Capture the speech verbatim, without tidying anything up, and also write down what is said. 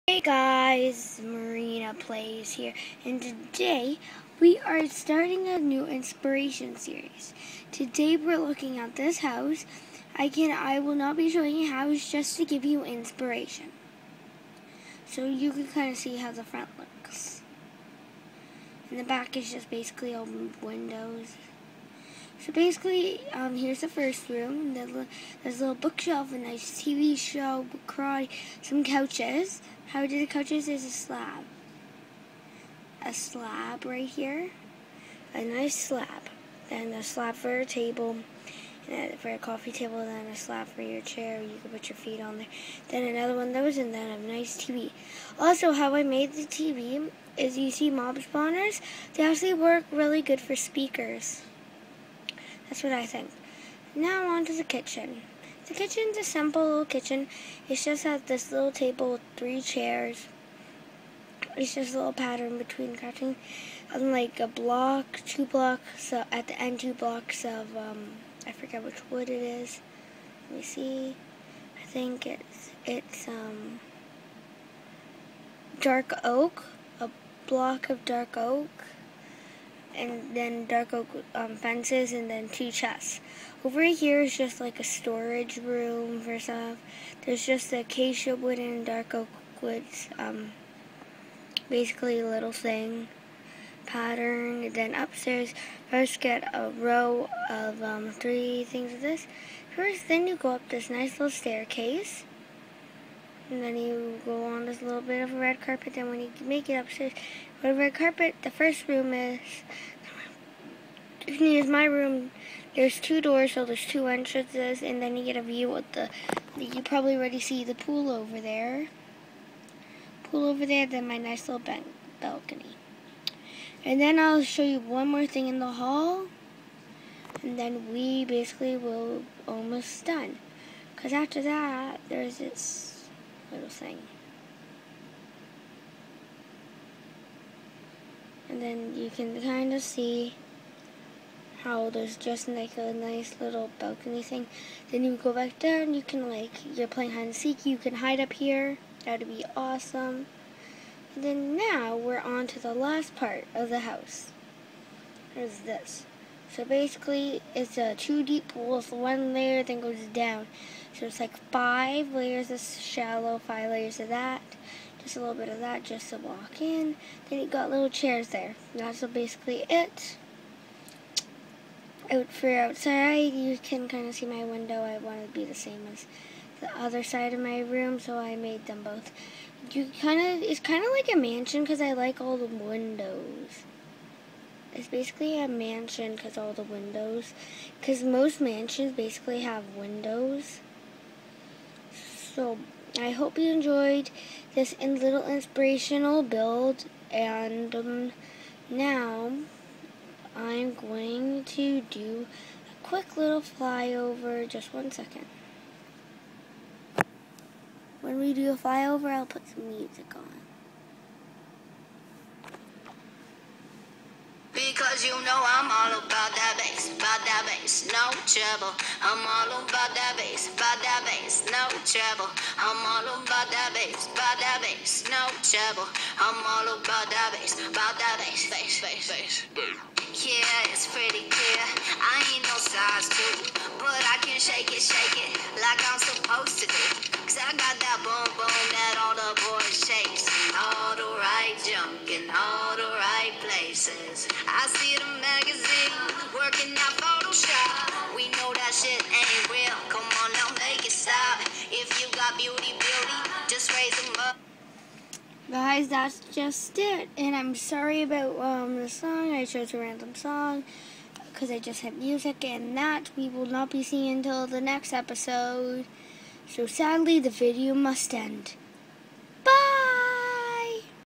Hey guys, Marina Plays here, and today we are starting a new inspiration series. Today we're looking at this house. I can I will not be showing you how, it's just to give you inspiration. So you can kind of see how the front looks. And the back is just basically all windows. So basically, um, here's the first room. There's a little bookshelf, a nice T V show, karate, some couches. How we did the couches is a slab. A slab right here. A nice slab. Then a slab for a table. And for a coffee table. Then a slab for your chair. You can put your feet on there. Then another one of those. And then a nice T V. Also, how I made the T V is you see mob spawners. They actually work really good for speakers. That's what I think. Now on to the kitchen. The kitchen's a simple little kitchen. It's just has this little table with three chairs. It's just a little pattern between crouching. And like a block, two blocks, so at the end two blocks of, um, I forget which wood it is. Let me see. I think it's, it's um, dark oak. A block of dark oak. And then dark oak um, fences, and then two chests. Over here is just like a storage room for stuff. There's just the acacia wood and dark oak wood, um, basically a little thing pattern. And then upstairs, first get a row of um, three things of this. First, then you go up this nice little staircase. And then you go on this little bit of a red carpet. Then when you make it upstairs, with a red carpet, the first room is, is my room. There's two doors, so there's two entrances, and then you get a view of the, you probably already see the pool over there. Pool over there, then my nice little bank, balcony. And then I'll show you one more thing in the hall, and then we basically will almost done. Because after that, there's this little thing. And then you can kind of see how there's just like a nice little balcony thing. Then you go back down, you can like, you're playing hide and seek, you can hide up here. That would be awesome. And then now we're on to the last part of the house. There's this. So basically it's a two deep pool with one layer then goes down. So it's like five layers of shallow, five layers of that. Just a little bit of that just to walk in. Then you got little chairs there. That's basically it. Out for outside, you can kind of see my window. I want it to be the same as the other side of my room, so I made them both. You kind of, it's kind of like a mansion because I like all the windows. It's basically a mansion because all the windows. Because most mansions basically have windows. So I hope you enjoyed this in little inspirational build, and um, now I'm going to do a quick little flyover. Just one second. When we do a flyover, I'll put some music on. Because you know I'm all about that bass, about that bass, no trouble. I'm all about that bass, about that bass, no trouble. I'm all about that bass, about that bass, no trouble. I'm all about that bass, about that bass, bass, bass, bass. Yeah, it's pretty clear. I ain't no size two, but I can shake it, shake it like I'm supposed to do. Cause I got that boom boom that all the boys chase. All the right junk in all the right places. I see the magazine working out Photoshop. We know that shit ain't real. Come on now, make it stop. If you got beauty, beauty, just raise them up. Guys, that's just it. And I'm sorry about um, the song. I chose a random song because I just had music, and that we will not be seeing until the next episode. So sadly, the video must end.